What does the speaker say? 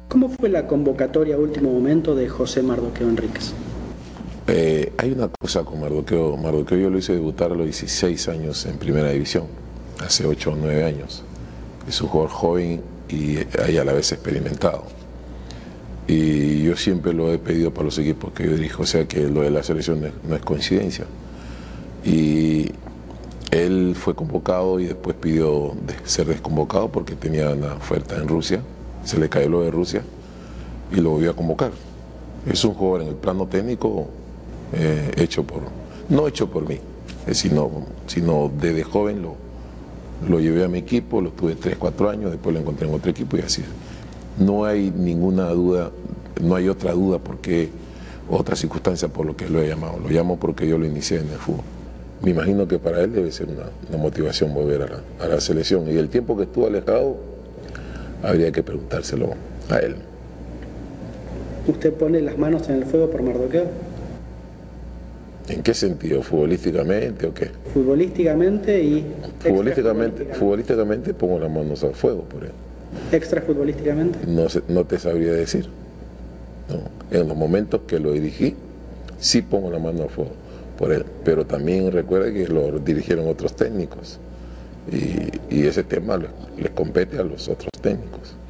¿Cómo fue la convocatoria a último momento de José Mardoqueo Enríquez? Hay una cosa con Mardoqueo. Mardoqueo yo lo hice debutar a los 16 años en Primera División, hace 8 o 9 años. Es un jugador joven y a la vez experimentado. Y yo siempre lo he pedido para los equipos que yo dirijo, o sea que lo de la selección no es coincidencia. Y él fue convocado y después pidió ser desconvocado porque tenía una oferta en Rusia, se le cayó lo de Rusia y lo volvió a convocar. Es un jugador en el plano técnico no hecho por mí, sino desde joven lo llevé a mi equipo, lo tuve 3, 4 años, después lo encontré en otro equipo y así. No hay ninguna duda, no hay otra duda porque otra circunstancia por lo que lo he llamado. Lo llamo porque yo lo inicié en el fútbol. Me imagino que para él debe ser una motivación volver a la selección. Y el tiempo que estuvo alejado, habría que preguntárselo a él. ¿Usted pone las manos en el fuego por Mardoqueo? ¿En qué sentido? ¿Futbolísticamente o qué? Futbolísticamente y... Futbolísticamente pongo las manos al fuego por él. ¿Extrafutbolísticamente? No te sabría decir. No. En los momentos que lo dirigí, sí pongo la mano al fuego por él. Pero también recuerda que lo dirigieron otros técnicos. Y ese tema les compete a los otros técnicos.